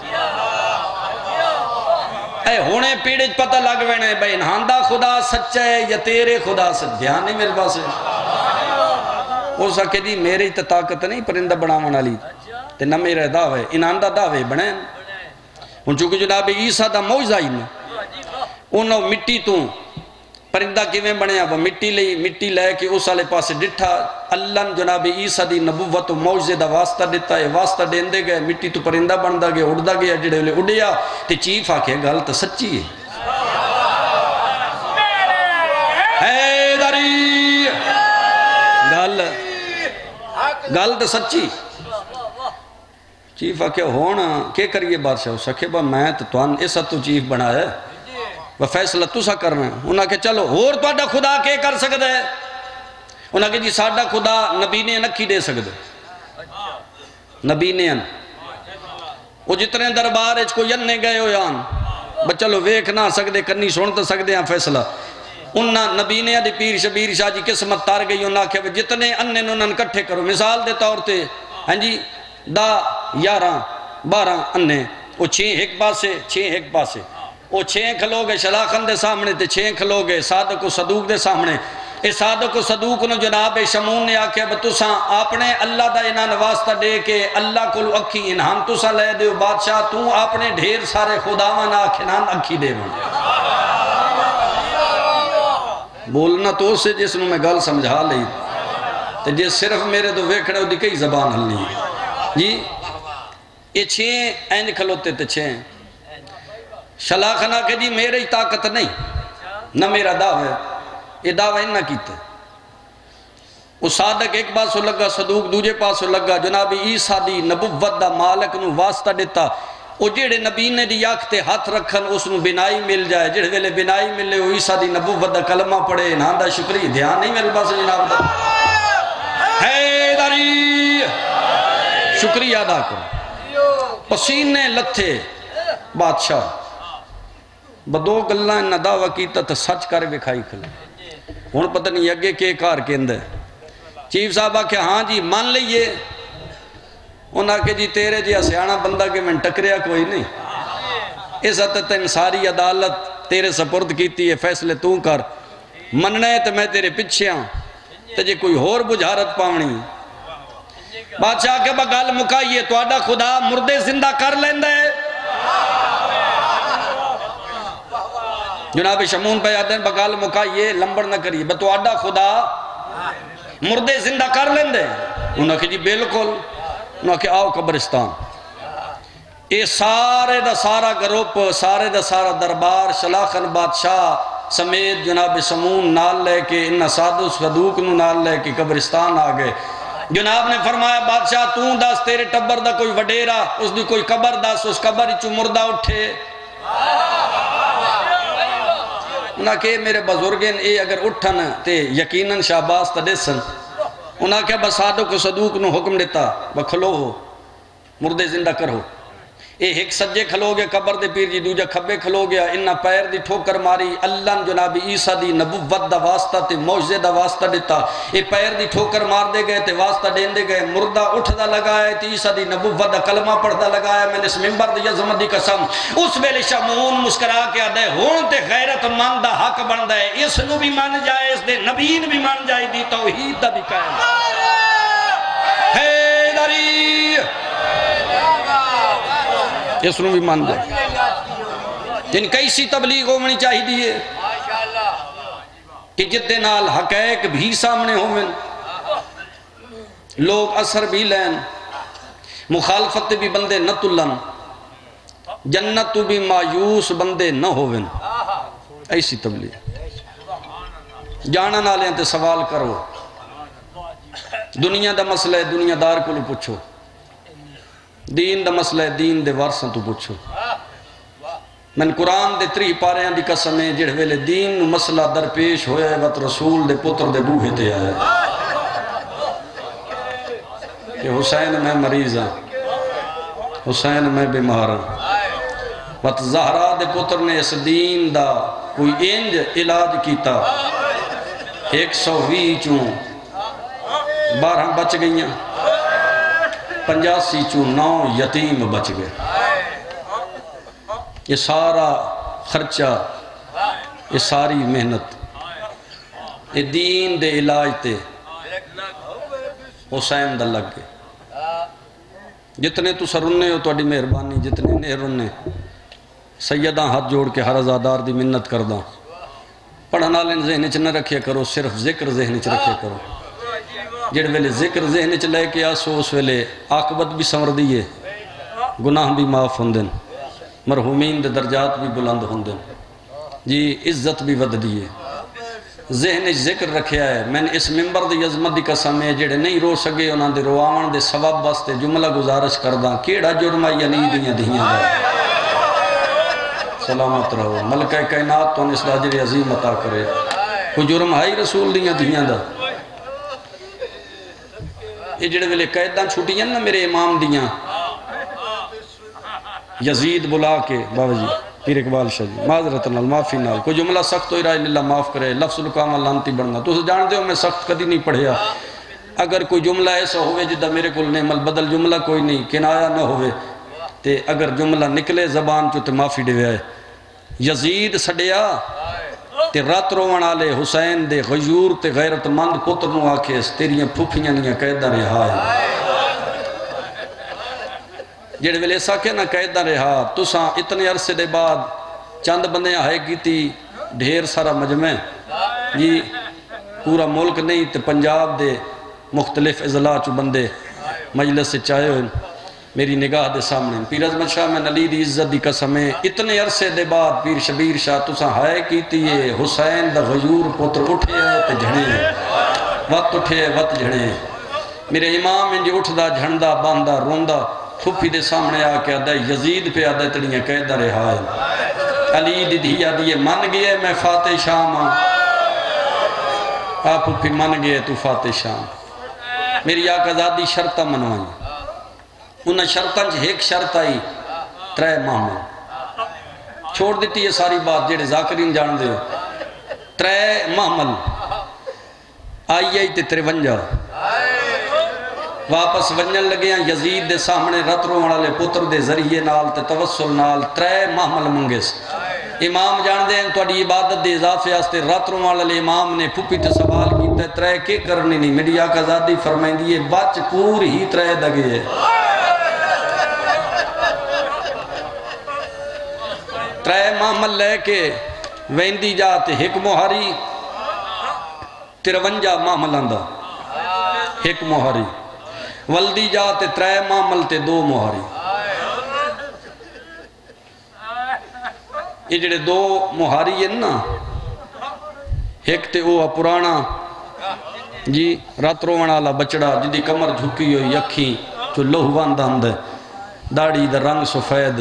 اے ہونے پیڑے پتہ لگ وینے بھئی انہاندہ خدا سچا ہے یا تیرے خدا سچ دھیان نہیں میرے پاس ہے وہ سکے دی میرے ہی طاقت نہیں پرندہ بناون والی تے نہ میرے دعوے انہاندہ دعوے بنیں ان چونکہ جناب عیسیٰ دا معجزہ ہی نہیں انہوں مٹی تو پرندہ کیویں بنیا وہ مٹی لئی مٹی لے کے اس والے پاس ڈٹھا اللہ جناب عیسیٰ دی نبوت و معجزے دا واسطہ دیتا ہے واسطہ دیندے گئے مٹی تو پرندہ بندا گیا اڑدا گیا جڑے لے اڑیا تے چیف آکھے گل تو سچی ہے حیدری گل گل تو سچی چیف آکھے ہونا کیا کریے بادشاہ سکھے با میں تو توان ایسا تو چیف بنایا ہے وہ فیصلہ تو سا کرنا ہے انہاں کہ چلو اور تو اڈا خدا کے کر سکتا ہے انہاں کہ جی ساڈا خدا نبی نے نکھی دے سکتا نبی نے ان وہ جتنے دربار اچ کو ین نے گئے ہو یان بس چلو ویکھ نہ سکتے کنی سن تو سکتے ہیں فیصلہ انہاں نبی نے دی پیر شبیر شاہ جی قسمت تار گئی، انہاں کہ جتنے انہیں انہاں کٹھے کرو، مثال دے طور تے ہاں جی دا یاراں بارہ انہیں وہ چھیں ایک پاسے چھیں ایک پاسے وہ چھیں کھلو گے شلاخن دے سامنے تے چھیں کھلو گے صادق و صدوق دے سامنے. اے صادق و صدوق نو جناب شمون نے آکھے بتوساں اپنے اللہ دا انہاں واسطہ دے کے اللہ کو اکھی انہاں تساں لے دیو بادشاہ تو اپنے ڈھیر سارے خداواں نہ کھنان اکھی دے ون. بولنا تو سے جس نو میں گل سمجھا لئی تے جس صرف میرے تو ویکھنے دی کئی زبان ہل نہیں جی. یہ چھیں اینج کھلوتے تے چھیں شلاخنہ کہ جی میرے ہی طاقت نہیں نہ میرا دعوے یہ دعوے نہ کیتے. وہ صادق ایک پاسو لگا صدوق دوجے پاسو لگا جناب عیسیٰ دی نبوت دا مالک نو واسطہ دیتا. وہ جڑے نبی نے دی آکھتے ہاتھ رکھن اس نو بنائی مل جائے جڑے ویلے بنائی ملے وہ عیسیٰ دی نبوت دا کلمہ پڑھے نہ دا شکری دھیان نہیں میرے پاس جناب دا حیدری شکریہ ادا کرو. پسینے لتھے بادشاہ بدو گلہ نہ دعویٰ کیتا تو سچ کر بکھائی کھلے. ہون پتہ نہیں اگے کے کار کے اندر چیف صاحبہ کہ ہاں جی مان لئیے انہاں کہ جی تیرے جی اسیانہ بندہ کے میں ٹکریا کوئی نہیں عزت انساری عدالت تیرے سپرد کیتی ہے فیصلے تو کر مننے تو میں تیرے پچھے ہاں تجھے کوئی اور بجھارت پاونی. بادشاہ کے بغال مکائیے تو آڈا خدا مردے زندہ کر لیندے. جناب شمون پہ یادیں بغال مکائیے لمبر نہ کریے بتو آڈا خدا مردے زندہ کر لیندے. انہاں کہ جی بالکل. انہاں کہ آؤ قبرستان. اے سارے دا سارا گروپ سارے دا سارا دربار شلاخن بادشاہ سمیت جناب شمون نال لے کے انہاں صادق صدوق نو نال لے کے قبرستان آگئے. جناب نے فرمایا بادشاہ تو دس تیرے ٹبر دا کوئی وڈیرا اس دی کوئی قبر دس اس قبر چو مردہ اٹھے. انہاں کہ میرے بزرگیں اے اگر اٹھن تے یقیناً شہباز تا دیسن. انہاں کہ بس صادق و صدوق نو حکم دیتا بکھلو ہو مردے زندہ کرو. اے ایک سجے کھلو گے قبر دے پیر جی دوجہ کھبے کھلو گیا انہاں پیر دی ٹھوکر ماری اللہ جناب عیسیٰ دی نبوت دا واسطہ تے معجزے دا واسطہ دیتا. اے پیر دی ٹھوکر مار دے گئے تے واسطہ دین دے گئے مردہ اٹھ دا لگائے تے عیسیٰ دی نبوت دا کلمہ پڑھ دا لگایا. میں نے اس ممبر دی عظمت دی قسم اس ویلے شمون مسکرا کے آدھے ہون تے غیرت مند دا حق بن دے اس نو بھی مان جائے اس دے نبین بھی مان جائے دی توحید دا بھی قائم. حیدری اس نو بھی مان جائے جن کیسی تبلیغ ہونی چاہی دیئے کہ جدے نال حقائق بھی سامنے ہوئن لوگ اثر بھی لین مخالفت بھی بندے نہ تلن جنت بھی مایوس بندے نہ ہوئن. ایسی تبلیغ جانا نالیں تے سوال کرو دنیا دا مسئلہ ہے دنیا دار کو لو پوچھو دین دا مسئلہ ہے دین دے وارثاں تو پوچھو. میں قرآن دے تری پاریاں دی قسم ہے جڑ ویلے دین نو مسئلہ درپیش ہویا ہے وقت رسول دے پتر دے بوہے تے آیا کہ حسین میں مریض ہاں حسین میں بیمار ہاں. وقت زہرا دے پتر نے اس دین دا کوئی انج علاج کیتا ایک سو وی چون بارہ بچ گئیاں پنجاسی چون نو یتیم بچ گئے. یہ سارا خرچہ یہ ساری محنت یہ دین دے علاج تے حسین دا لگ گئے. جتنے تو سرنے ہو تو اڈی مہربانی جتنے نہیں رنے سیدہ ہاتھ جوڑ کے ہر ازادار دی منت کرداں پڑھنا لیں ذہن چ نہ رکھے کرو صرف ذکر ذہن چ رکھے کرو. جڑ ویلے ذکر ذہن چ لے کے آسو اس ویلے عاقبت بھی سمر دیئے گناہ بھی معاف ہوندن مرحومین دے درجات بھی بلند ہوندن جی عزت بھی ود دیئے. ذہن ذکر رکھیا ہے میں نے اس ممبر دی عظمت دی قسم ہے جڑے نہیں رو سکے انہاں دے رواون دے ثواب واسطے جملہ گزارش کرداں کیڑا جرمہ یعنی دیاں دیاں دا سلامت رہو ملکہ کائنات تو اس لاجر عظیم عطا کرے. کوئی جرم ہائی رسول دیاں دیاں دا یہ جڑے ویلے قیداں چھوٹیاں نا میرے امام دیاں یزید بلا کے بابا جی پیر اقبال شاہ جی معذرت نال معافی نال کوئی جملہ سخت ہوئی رہا ہے اللہ معاف کرے لفظ لکامہ لانتی بڑھنا تو اسے جان دے ہو میں سخت کدی نہیں پڑھیا اگر کوئی جملہ ایسا ہوئے جدہ میرے کل نعم البدل جملہ کوئی نہیں کنایا نہ ہوئے تے اگر جملہ نکلے زبان چو تے معافی دے آئے یزید سڑیا تے رات روان آلے حسین دے غیور تے غیرت مند پتر نو آکھیس تیریاں پھوپیاں نیاں قیدہ رہا ہے جڑے ویلے ساکھے نہ قیدہ رہا تساں اتنے عرصے دے بعد چند بندے آئے کی تھی ڈھیر سارا مجمع جی پورا ملک نہیں تے پنجاب دے مختلف اضلاع چو بندے مجلس سے چاہے ہوئے میری نگاہ دے سامنے پیر عظمت شاہ میں نلی دی عزت دی قسمیں اتنے عرصے دے بعد پیر شبیر شاہ تساں ہائے کیتی ہے حسین دا غیور پتر اٹھے ہے تے جھڑے وقت اٹھے وقت جھڑے میرے امام انجی اٹھ دا جھڑندہ باندہ روندہ پھوپی دے سامنے آکے آدھا یزید پہ آدھا تڑیاں قیدہ رہا ہے علی دی دھیا دیئے من گئے میں فاتح شام آپ پھوپی من گئے تو فاتح شام میری آقا زادی شرطہ منوائی انہاں شرطاں جی ایک شرط آئی ترے محمل چھوڑ دیتی یہ ساری بات جیڑے ذاکرین جان دے ترے محمل آئی آئی تے تریونجا واپس ونجن لگے ہیں یزید دے سامنے رت روان والے پتر دے ذریعے نال تے توسل نال ترے محمل منگس امام جان دے تو اڈی عبادت دے اضافے آستے رت روان والے امام نے پھوپی تے سوال کیتا ہے ترے کے کرنی نہیں میری آقا ذاتی فرمائیں دیئے بچ پور ہی ترے دگے ہے ترے محمل لے کے ویندی جاتے ایک مہاری ترونجا محمل اندہ ایک مہاری ولدی جاتے ترے محمل تے دو مہاری یہ جڑے دو مہاری ہیں نا ایک تے وہ پرانا جی رات روان والا بچڑا جدی کمر جھکی ہوئی اکھی جو لہوان دند ہے داڑھی دا رنگ سفید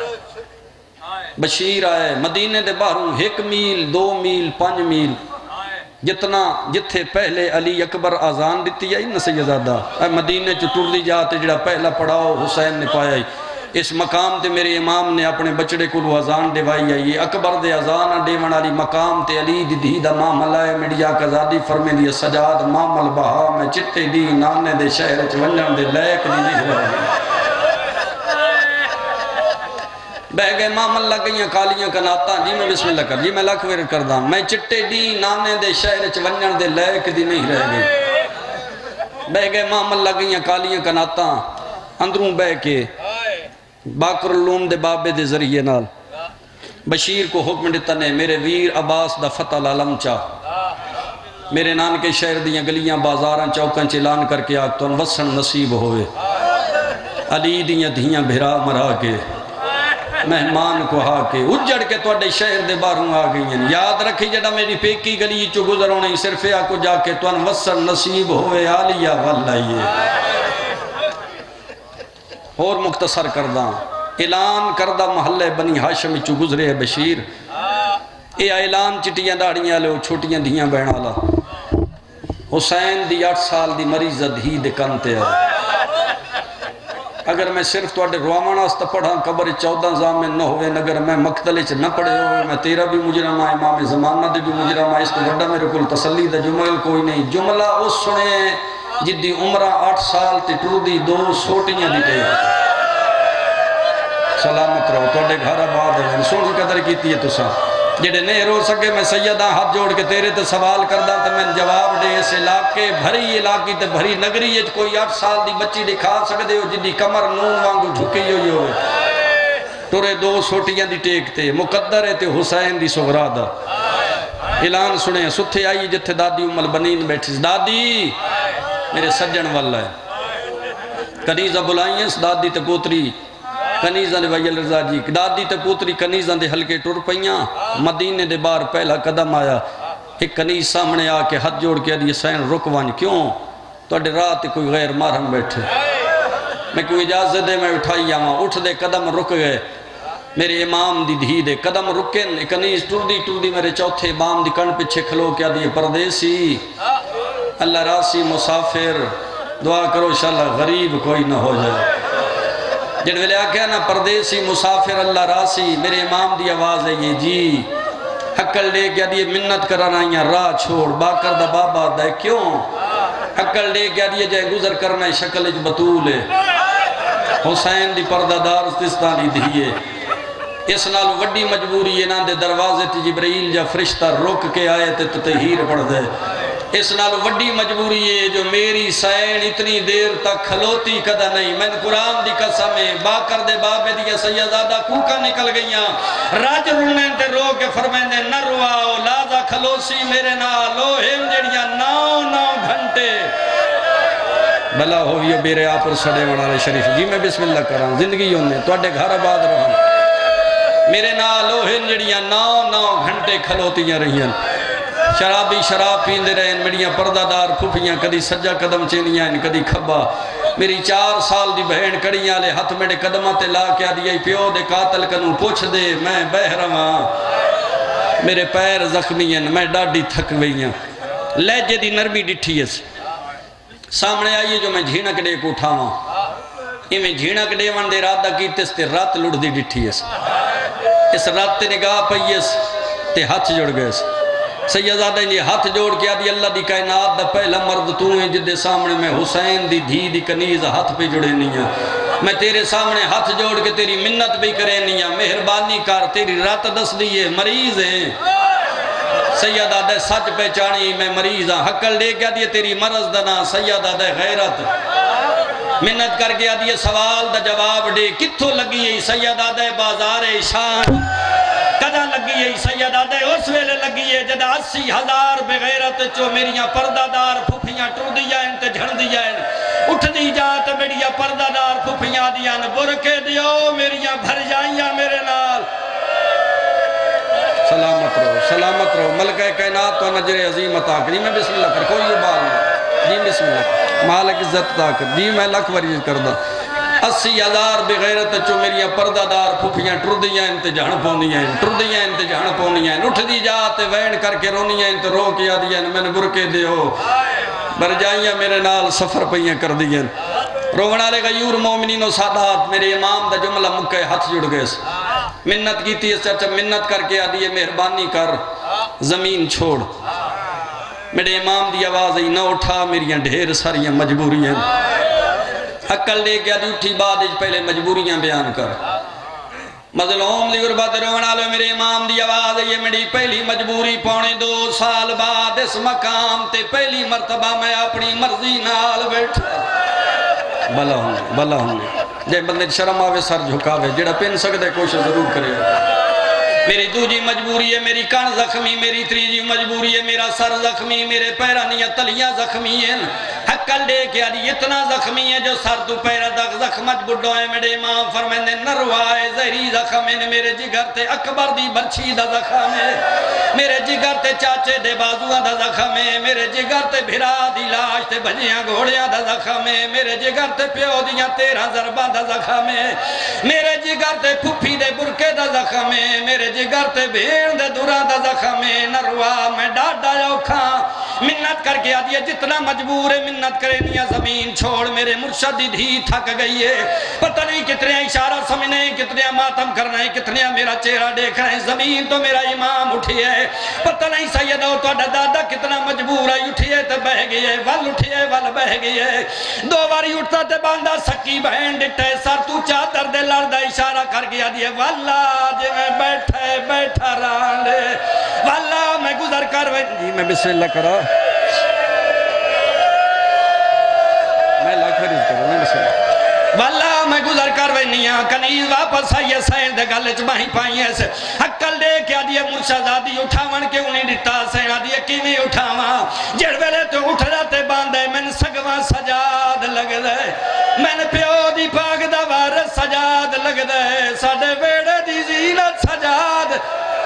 بشیر آئے مدینے دے باہروں ایک میل دو میل پانچ میل جتنا جتھے پہلے علی اکبر آزان دیتی ہے نا سیدزادہ اے مدینے چو ٹر دی جاتے جڑا پہلا پڑھاؤ حسین نے پایا ہی اس مقام تے میرے امام نے اپنے بچڑے کو آزان دیوائی ہے یہ اکبر دے آزان دیوان علی مقام تے علی دی دی دا معامل ہے میڈیا قزادی فرمے دی سجاد معامل بہا میں چٹے دی نانے دے شہر چونجن دے لیک دی نہیں رہے بہ گئے معامل لگئیاں کالیاں کناتا جی میں بسم اللہ کر جی میں لکھ ویر کردہ میں چٹے دی نانے دے شہر چونجن دے لیک دی نہیں رہ گئے بہ گئے معامل لگئیاں کالیاں کناتا اندروں بہ کے باقر اللوم دے بابے دے ذریعے نال بشیر کو حکم دیتا نے میرے ویر عباس دا فتح العالم چاہ میرے نان کے شہر دیاں گلیاں بازاراں چوکاں چلان کر کے آگتون وسن نصیب ہوئے علی دیاں دھیاں بھرا مرا کے مہمان کو ہا کے اجڑ کے تو اڈے شہر دے باہروں آ گئی ہیں یاد رکھی جڑا میری پیکی گلی چو گزروں نہیں صرف آکو جا کے تو ان وسن نصیب ہوئے آلیہ واللہ اور مختصر کردہ اعلان کردہ محلے بنی ہاشمی چو گزرے ہے بشیر اے اعلان چٹیاں داڑیاں لے چھوٹیاں دھیاں بہنا لا حسین دی آٹھ سال دی مریض دھی دے کنتے ہے اگر میں صرف تو اڈے روامانہ استا پڑھا قبر چودہ زامن نہ ہوئے اگر میں مقتل چ نہ پڑھے ہوئے میں تیرا بھی مجرمہ امام زمانہ دے بھی مجرمہ اس تو بڑا میرے کل تسلی دا جمل کوئی نہیں جملہ اس سنے جدی عمرہ آٹھ سال تے ٹر دی دو سوٹیاں دیتے سلامت رہو تو اڈے گھر آباد ہے سن قدر کیتی ہے تو سا جڑے نہیں رو سکے میں سیدہ ہاتھ جوڑ کے تیرے تے سوال کردہ تو میں جواب دے اس علاقے بھری علاقی تے بھری نگری ہے کوئی آٹھ سال دی بچی دکھا سکتے ہو جدی کمر نون وانگو جھکی ہوئی ہوئے ٹورے دو سوٹیاں دی ٹیک تے مقدر ہے تے حسین دی سغرا دا اعلان سنے ستھے آئی جتھے دادی امال بنین بیٹھی دادی میرے سجن والا ہے کنیزہ بلائیں اس دادی تے پوتری کنیزہ نے ویل رضا جی دادی تے پوتری کنیزہ دے ہلکے ٹر پئیاں مدینے دے بار پہلا قدم آیا ایک کنیز سامنے آ کے ہاتھ جوڑ کے دی سین رکوان کیوں تو اڈے رات کوئی غیر مارہم بیٹھے میں کوئی اجازت دے میں اٹھائی آما اٹھ دے قدم رک گئے میرے امام دی دھی دے قدم رکن کنیز ٹر دی ٹر دی میرے چوتھے امام دی کن پچھے کھلو کیا دی پردیسی اللہ راسی مسافر دعا کرو انشاءاللہ غریب کوئی نہ ہو جائے جن ویلے آکھیا نا پردیسی مسافر اللہ راسی، میرے امام دی آواز ہے یہ جی حقل لے گیا دیئے منت کرانا یا راہ چھوڑ باکر دا بابا دا کیوں حقل لے گیا دیئے جائے گزر کرنا شکل اج بطول ہے حسین دی پردہ دار استستانی دیئے اس نال وڈی مجبوری ہے نا دے دروازے تی جبرائیل جا فرشتہ روک کے آئے تے تطہیر پڑھ دے اس نال وڈی مجبوری ہے جو میری سین اتنی دیر تک کھلوتی کدا نہیں میں قرآن دی قسم ہے باکر دے بابے دیا سیدادہ کوکا نکل گئیاں راج رولنے تے رو کے فرمائنے نہ رواؤ لازا کھلوسی میرے نالو ہم جڑیاں نو نو گھنٹے بلا ہوئیو بیرے آپ اور سڑے ونالے شریف جی میں بسم اللہ کران زندگی ہونے تو اڈے گھر آباد رہا میرے نالو ہن جڑیاں نو نو گھنٹے کھلوتیاں رہیاں شرابی شراب پیندے رہے میریاں پردہ دار پھوپیاں کدی سجا قدم چینیاں کدی کھبا میری چار سال دی بہن کڑیاں لے ہاتھ میرے قدمہ تے لا کے دیا پیو دے قاتل کنوں پوچھ دے میں بہ رہا میرے پیر زخمی ہیں میں ڈاڈی تھک گئیاں لہجے دی نرمی ڈٹھی ہے سامنے آئیے جو میں جھینک ڈے کو اٹھاواں یہ میں جھینک ڈے ون دے رات دا کیتے اس تے رات لڑ دی ڈٹھی ہے اس رات تے نگاہ پئی ہے تے ہاتھ جڑ گئے سیدادہ یہ ہاتھ جوڑ کے آدھی اللہ دی کائنات دا پہلا مرد تو ہیں جدے سامنے میں حسین دی دھی دی کنیز ہاتھ پہ جڑے نہیں ہیں میں تیرے سامنے ہاتھ جوڑ کے تیری منت بھی کرے نہیں ہیں مہربانی کر تیری رات دس دیئے مریض ہیں سیدادہ سچ پہچانی میں مریض ہاں حقل لے کے آدھی تیری مرض دنا سیدادہ غیرت منت کر کے آدھی سوال دا جواب دے کتھو لگی ہے سیدادہ بازار شان کدا لگی ہے سیدادہ اس ویلے لگی ہے جدہ اسی ہزار بغیرت چو میریاں پردہ دار پھوپیاں ٹر دیا ان تے جھڑ دیا ان اٹھ دی جات میریاں پردہ دار پھوپیاں دیا ان برکے دیو میریاں بھر جائیاں میرے نال سلامت رہو سلامت رہو ملکہ کائنات تو نجر عظیمت آکر جی میں بسم اللہ کر کوئی بار نہیں جی بسم اللہ مالک عزت آکر جی میں لکھ وریج کردہ اسی ہزار بغیرت چو میریاں پردہ دار پھوپیاں ٹر دیاں انتے جہن پونیاں ٹر دیاں انتے جہن پونیاں اٹھ دی جاتے وین کر کے رونیاں انتے رو کیا دیاں میں نے برکے دے ہو بر جائیاں میرے نال سفر پہیاں کر دیاں رونا لے غیور مومنین و سادات میرے امام دا جملہ مکہ ہاتھ جڑ گئے منت کی تھی اس چرچہ منت کر کے آدھی مہربانی کر زمین چھوڑ میرے امام دی آواز ہی نہ اٹھا میریاں ڈھیر ساریاں مجبوریاں حقل لے کے آدھی اٹھی بعد اج پہلے مجبوریاں بیان کر مظلوم دی غربت رونا لے میرے امام دی آواز یہ میری پہلی مجبوری پونے دو سال بعد اس مقام تے پہلی مرتبہ میں اپنی مرضی نال بیٹھا بلا ہونے بلا ہونے جے بندے شرم آوے سر جھکاوے جڑا پین سکتے کوشش ضرور کرے میری دوجی مجبوری ہے میری کان زخمی میری تریجی مجبوری ہے میرا سر زخمی میرے پیرانیاں تلیاں زخمی ہیں حقل دے کے آدھی اتنا زخمی ہے جو سر تو پیرہ تک زخمت بڑھو ہے میرے امام فرمیندے نروائے زہری زخم ہے میرے جگر تے اکبر دی برچی دا زخم ہے میرے جگر تے چاچے دے بازوان دا زخم ہے میرے جگر تے بھرا دی لاش تے بھجیاں گھوڑیاں دا زخم ہے میرے جگر تے پیو دیاں تیرہ ضرباں دا زخم ہے میرے جگر تے پھوپھی دے برکے دا زخم ہے میرے جگر تے بھیڑ دے دورا دا زخم ہے نروا میں ڈاڈا اوکھا منت کر کے آدھی ہے جتنا مجبور ہے منت کرے نیا زمین چھوڑ میرے مرشد دھی تھک گئی ہے پتہ نہیں کتنے اشارہ سمجھنے کتنے ماتم کرنا ہے کتنے میرا چہرہ دیکھ رہے ہیں زمین تو میرا امام اٹھی ہے پتہ نہیں سیدہ تو دادا کتنا مجبور ہے اٹھی ہے تو بہ گئی ہے ول اٹھی ہے ول بہ گئی ہے دو باری اٹھتا تے باندھا سکی بہن ڈٹھے سر تو چادر دے لڑدا اشارہ کر گیا دیئے واللہ جی میں بیٹھے بیٹھا رہاں واللہ میں گزر کر جی میں بسم اللہ کرا میں لاکھ فریض کروں میں بسم اللہ واللہ میں گزر کر وینیاں کنیز واپس آئیے سین دے گلے چماہی پائیں ایسے حقل دے کے آدھیے مرشدادی اٹھاون کے انہیں ڈٹا سین آدھیے کیویں اٹھاواں جڑ ویلے تو اٹھ راتے باندھے میں نے سگواں سجاد لگ دے میں نے پیو دی پاک دا وارث سجاد لگ دے ساڑے بیڑے دی زینت سجاد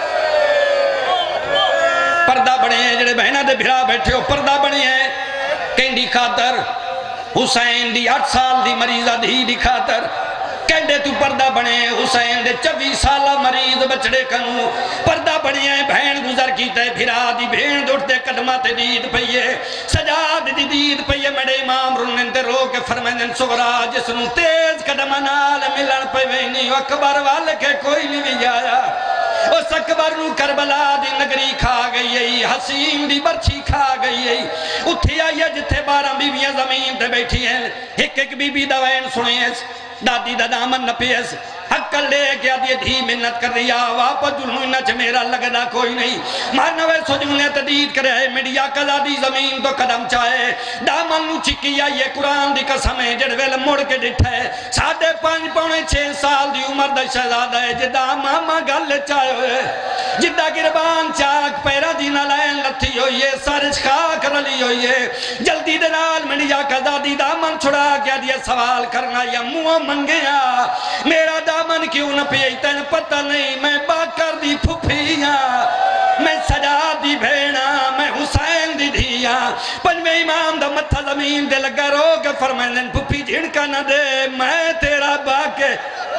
پردہ بڑے ہیں جڑے بہنہ دے بھرا بیٹھے ہو پردہ بڑے ہیں کہیں دی خاطر حسین دی آٹھ سال دی مریضہ دی دی خاطر کہندے تو پردہ بنے حسین دے چوبی سالہ مریض بچڑے کنو پردہ بنے ہیں بہن گزر کیتے پھرا دی بہن دوڑتے قدمات دید پئیے سجاد دی دید پئیے میڈے امام رنن تے رو کے فرمائن سغرا جس نو تیز قدم نال ملن پہ وینی اکبر والے کے کوئی نہیں بھی آیا اس اکبر نو کربلا دی نگری کھا گئی ہے حسین دی برچی کھا گئی ہے اتھی آئی جتھے بارہ بیویاں زمین تے بیٹھی ہیں ایک ایک بی بی دوائن سنیس دادی دا دامن نپیس حق کر لے کیا دیئے دھی منت کر دیا واپس جنہوں نچ میرا لگنا کوئی نہیں مارنوے سجونے تدید کرے میڈیا قضا دی زمین تو قدم چاہے دامن نو چکی آئیے قرآن دی قسم ہے جڑ ویل مڑ کے ڈٹھے ساڑھے پانچ پونے چھ سال دی عمر دا شہزادہ ہے جدہ ماما گل چاہے ہوئے جدہ گربان چاک پیرا دی نلائن لتھی ہوئیے سارج خاک رلی ہوئیے جلدی دنال میڈیا قضا دی دامن چھڑا کیا دیئے سوال کرنا یا منہ منگیا میرا دامن کیوں نہ پیئیتے ہیں پتہ نہیں میں باکر دی پھپھیاں میں سجاد دی بھینا میں حسین دی دھیا پنجویں امام دا متھا زمین دے لگا رو کے فرمائن پھپھی جھڑکا نہ دے میں تیرا باکر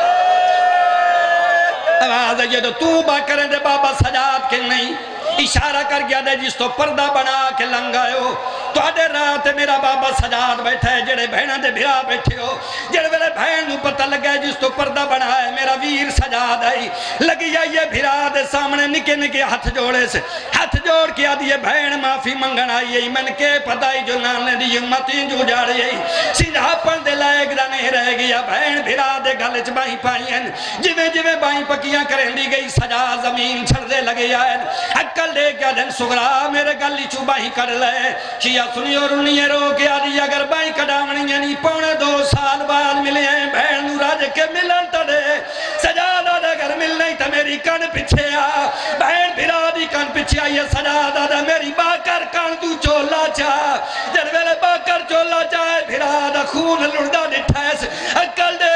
آواز ہے یہ تو تو باکریں دے بابا سجاد کے نہیں اشارہ کر گیا دے جس تو پردہ بنا کے لنگائے ہو تو آدھے رات میرا بابا سجاد بیٹھا ہے جڑے بہنہ دے بھرا بیٹھے ہو جڑے میرے بہن نو پتہ لگا ہے جس تو پردہ بنا ہے میرا ویر سجاد آئی لگی جائیے بھرا دے سامنے نکے نکے ہاتھ جوڑے سے ہاتھ جوڑ کے آدھیے بہن معافی منگن آئی ہے من کے پتائی جو نانے دی امتیں جو جا رہی ہے سیدھا پن دے لائے گا نہیں رہ گیا بہن بھرا دے گلچ بائی پائی ہیں جویں جویں بائی پکیاں کریں دی گئی سجاد زمین چھڑ دے لگے آئے حقل دے کیا دن سغرا میرے گلی چوبا ہی کر لے شیعہ سنی اور انہیں رو کے آدھی اگر بائی کڑاونی یعنی پونے دو سال بعد ملے ہیں بہن راج کے ملن تڑے سجادہ اگر مل نہیں تا میری کن پچھے آ بہن بھرا دی کن پچھے آئی ہے سجادہ دا میری باکر کن تو چولا چاہ جن میرے باکر چولا چاہے بھرا دا خون لڑدہ نٹھائے سے اکل دے